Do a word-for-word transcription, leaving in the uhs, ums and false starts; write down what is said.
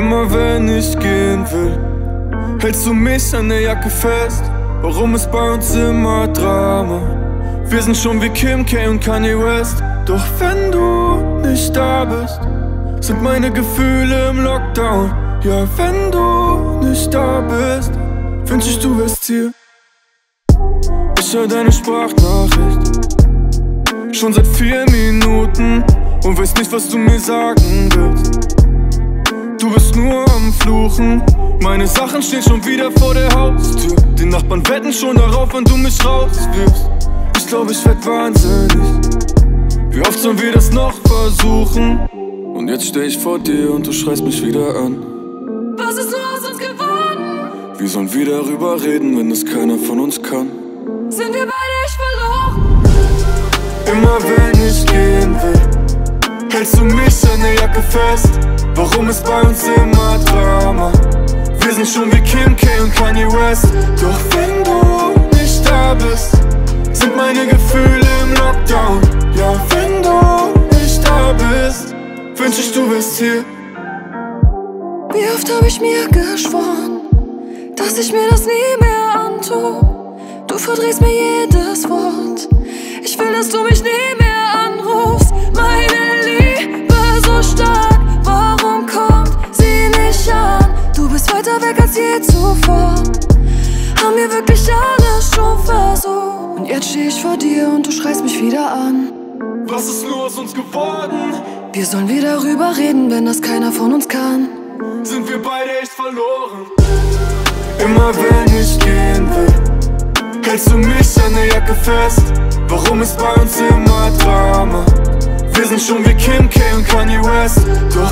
Immer wenn ich gehen will, hältst du mich an der Jacke fest. Warum ist bei uns immer Drama? Wir sind schon wie Kim K und Kanye West. Doch wenn du nicht da bist, sind meine Gefühle im Lockdown. Ja, wenn du nicht da bist, wünsch ich, du wärst hier. Ich hör deine Sprachnachricht schon seit vier Minuten und weiß nicht, was du mir sagen willst. Du bist nur am Fluchen, meine Sachen stehen schon wieder vor der Haustür. Die Nachbarn wetten schon darauf, wenn du mich rauswirfst. Ich glaub, ich werd wahnsinnig. Wie oft sollen wir das noch versuchen? Und jetzt steh ich vor dir und du schreist mich wieder an. Was ist nur aus uns geworden? Wir sollen wieder darüber reden, wenn es keiner von uns kann. Sind wir beide echt verloren? Immer wenn ich gehen will, hältst du mich an der Jacke fest. Warum ist bei uns immer Drama? Wir sind schon wie Kim K und Kanye West. Doch wenn du nicht da bist, sind meine Gefühle im Lockdown. Ja, wenn du nicht da bist, wünsch ich, du wärst hier. Wie oft hab ich mir geschworen, dass ich mir das nie mehr antue. Du verdrehst mir jedes Wort. Ich will, dass du mich nie mehr anrufst. Meine Liebe so stark, warum kommt sie nicht an? Du bist weiter weg als je zuvor. Haben wir wirklich alles schon versucht? Und jetzt steh ich vor dir und du schreist mich wieder an. Was ist nur aus uns geworden? Wir sollen wieder darüber reden, wenn das keiner von uns kann. Sind wir beide echt verloren? Immer wenn ich gehen will, hältst du mich an der Jacke fest. Warum ist bei uns immer Drama? Wir sind schon wie Kim K und Kanye West. Doch